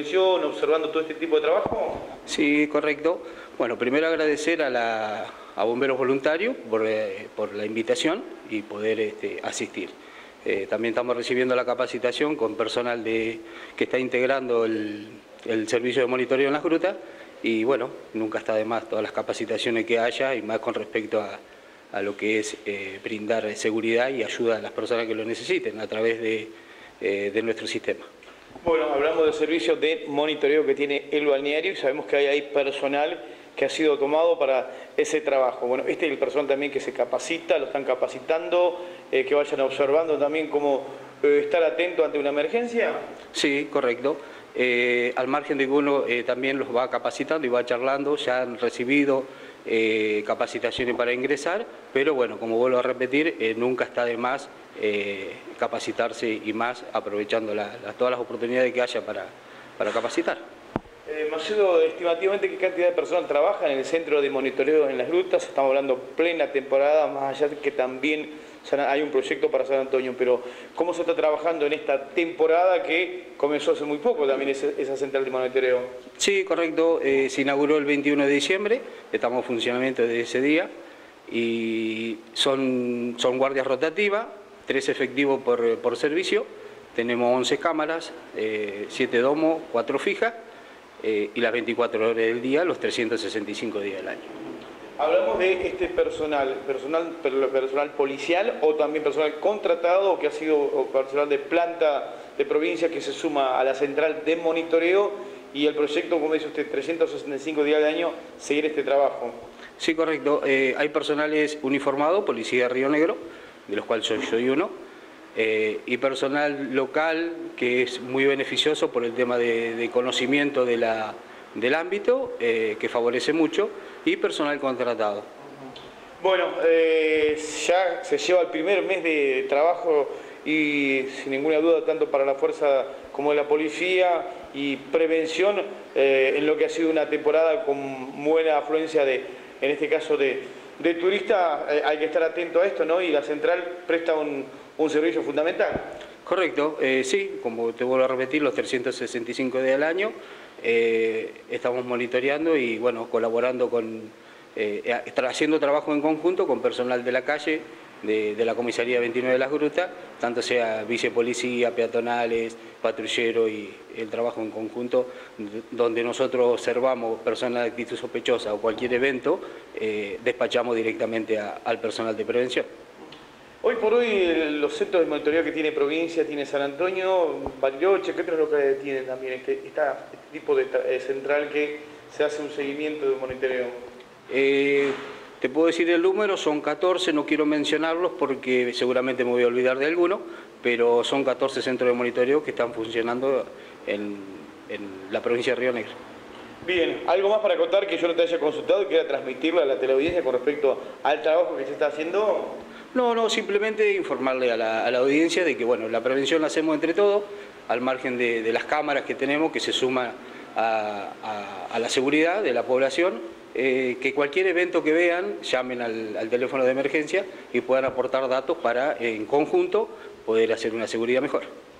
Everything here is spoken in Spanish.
prevención, observando todo este tipo de trabajo? Sí, correcto. Bueno, primero agradecer a Bomberos Voluntarios por la invitación y poder asistir. También estamos recibiendo la capacitación con personal que está integrando el servicio de monitoreo en las grutas y bueno, nunca está de más todas las capacitaciones que haya y más con respecto a lo que es brindar seguridad y ayuda a las personas que lo necesiten a través de nuestro sistema. Bueno, hablamos del servicio de monitoreo que tiene el balneario y sabemos que hay ahí personal que ha sido tomado para ese trabajo. Bueno, este es el personal también que se capacita, lo están capacitando, que vayan observando también cómo estar atento ante una emergencia. Sí, correcto. Al margen de que uno también los va capacitando y va charlando, ya han recibido capacitaciones para ingresar, pero bueno, como vuelvo a repetir, nunca está de más capacitarse y más aprovechando todas las oportunidades que haya para capacitar. Marcelo, estimativamente, ¿qué cantidad de personas trabaja en el centro de monitoreo en las grutas? Estamos hablando plena temporada, más allá de que también hay un proyecto para San Antonio, pero ¿cómo se está trabajando en esta temporada que comenzó hace muy poco también esa central de monitoreo? Sí, correcto, se inauguró el 21 de diciembre, estamos en funcionamiento desde ese día y son guardias rotativas, 3 efectivos por servicio, tenemos 11 cámaras, 7 domos, 4 fijas, y las 24 horas del día, los 365 días del año. Hablamos de este personal policial o también personal contratado que ha sido personal de planta de provincia que se suma a la central de monitoreo y el proyecto, como dice usted, 365 días del año, seguir este trabajo. Sí, correcto. Hay personales uniformados, policía de Río Negro, de los cuales soy uno, y personal local que es muy beneficioso por el tema de conocimiento del ámbito, que favorece mucho, y personal contratado. Bueno, ya se lleva el primer mes de trabajo y sin ninguna duda tanto para la fuerza como la policía y prevención en lo que ha sido una temporada con buena afluencia en este caso de turistas, hay que estar atento a esto, ¿no? Y la central presta un servicio fundamental. Correcto, sí, como te vuelvo a repetir, los 365 días al año estamos monitoreando y bueno, colaborando haciendo trabajo en conjunto con personal de la calle, de la comisaría 29 de las Grutas, tanto sea vicepolicía, peatonales, patrullero y el trabajo en conjunto, donde nosotros observamos personas de actitud sospechosa o cualquier evento, despachamos directamente al personal de prevención. Hoy por hoy los centros de monitoreo que tiene provincia, tiene San Antonio, Bariloche, ¿qué otros locales tienen también este tipo de central que se hace un seguimiento de monitoreo? Te puedo decir el número, son 14, no quiero mencionarlos porque seguramente me voy a olvidar de alguno, pero son 14 centros de monitoreo que están funcionando en la provincia de Río Negro. Bien, ¿algo más para contar que yo no te haya consultado y quiera transmitirle a la teleaudiencia con respecto al trabajo que se está haciendo? No, simplemente informarle a la audiencia de que bueno, la prevención la hacemos entre todos, al margen de las cámaras que tenemos, que se suma a la seguridad de la población, que cualquier evento que vean, llamen al teléfono de emergencia y puedan aportar datos para, en conjunto, poder hacer una seguridad mejor.